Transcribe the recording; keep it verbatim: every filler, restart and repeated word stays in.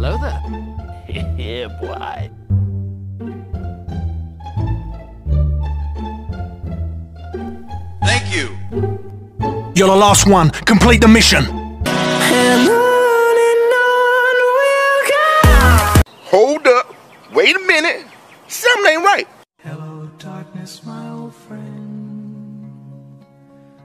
Hello there. Yeah, boy. Thank you. You're the last one. Complete the mission. And on and on we'll go. Hold up. Wait a minute. Something ain't right. Hello, darkness, my